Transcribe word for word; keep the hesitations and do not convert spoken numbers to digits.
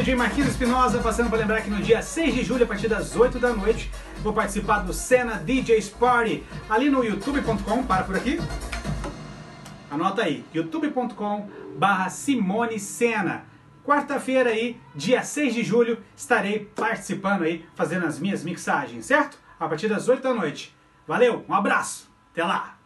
D J Marquinhos Espinosa, passando para lembrar que no dia seis de julho, a partir das oito da noite, vou participar do Sena D Js Party, ali no youtube ponto com, para por aqui, anota aí, youtube ponto com barra Simone Sena. Quarta-feira aí, dia seis de julho, estarei participando aí, fazendo as minhas mixagens, certo? A partir das oito da noite. Valeu, um abraço, até lá!